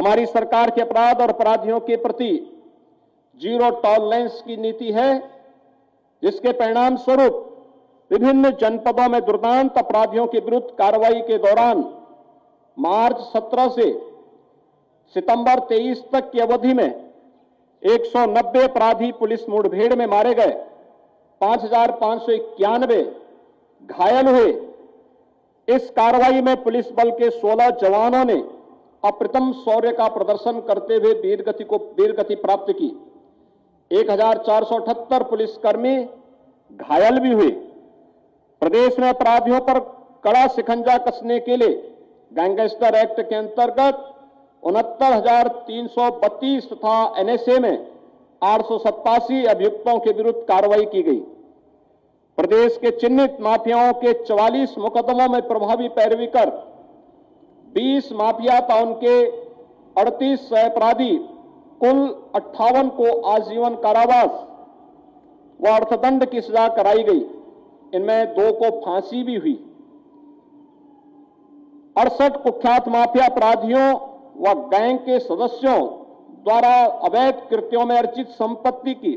हमारी सरकार के अपराध और अपराधियों के प्रति जीरो टॉलरेंस की नीति है, जिसके परिणाम स्वरूप विभिन्न जनपदों में दुर्दांत अपराधियों के विरुद्ध कार्रवाई के दौरान मार्च 17 से सितंबर 23 तक की अवधि में 190 अपराधी पुलिस मुठभेड़ में मारे गए, 5,591 घायल हुए। इस कार्रवाई में पुलिस बल के 16 जवानों ने अप्रतिम शौर्य का प्रदर्शन करते हुए वीरगति प्राप्त की। 1,478 पुलिसकर्मी घायल भी हुए। प्रदेश में अपराधियों पर कड़ा शिकंजा कसने के लिए गैंगस्टर एक्ट के अंतर्गत 69,332 तथा एनएसए में 887 अभियुक्तों के विरुद्ध कार्रवाई की गई। प्रदेश के चिन्हित माफियाओं के 44 मुकदमों में प्रभावी पैरवी कर 20 माफिया था उनके 38 सहअपराधी कुल 58 को आजीवन कारावास व अर्थदंड की सजा कराई गई। इनमें 2 को फांसी भी हुई। 68 कुख्यात माफिया अपराधियों व गैंग के सदस्यों द्वारा अवैध कृत्यों में अर्जित संपत्ति की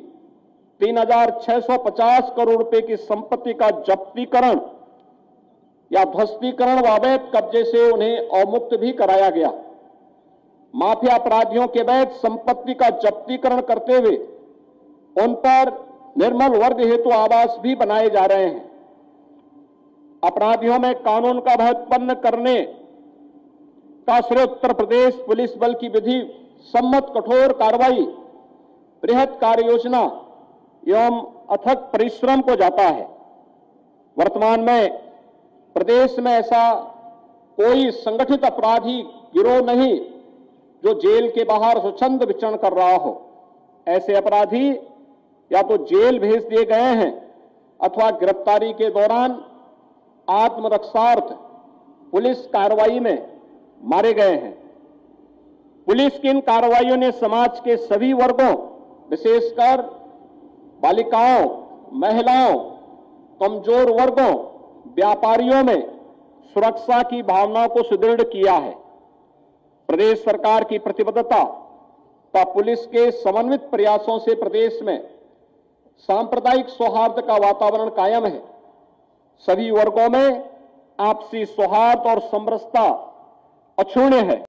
3,650 करोड़ रुपए की संपत्ति का जब्तीकरण या ध्वस्तीकरण व अवैध कब्जे से उन्हें अवमुक्त भी कराया गया। माफिया अपराधियों के अवैध संपत्ति का जब्तीकरण करते हुए उन पर निर्मल वर्ग हेतु आवास भी बनाए जा रहे हैं। अपराधियों में कानून का भय उत्पन्न करने का श्रेय उत्तर प्रदेश पुलिस बल की विधि सम्मत कठोर कार्रवाई, बृहद कार्य योजना एवं अथक परिश्रम को जाता है। वर्तमान में प्रदेश में ऐसा कोई संगठित अपराधी गिरोह नहीं जो जेल के बाहर स्वच्छंद विचरण कर रहा हो। ऐसे अपराधी या तो जेल भेज दिए गए हैं अथवा गिरफ्तारी के दौरान आत्मरक्षार्थ पुलिस कार्रवाई में मारे गए हैं। पुलिस की इन कार्रवाइयों ने समाज के सभी वर्गों, विशेषकर बालिकाओं, महिलाओं, कमजोर वर्गों, व्यापारियों में सुरक्षा की भावना को सुदृढ़ किया है। प्रदेश सरकार की प्रतिबद्धता तथा पुलिस के समन्वित प्रयासों से प्रदेश में सांप्रदायिक सौहार्द का वातावरण कायम है। सभी वर्गों में आपसी सौहार्द और समरसता अक्षुण्य है।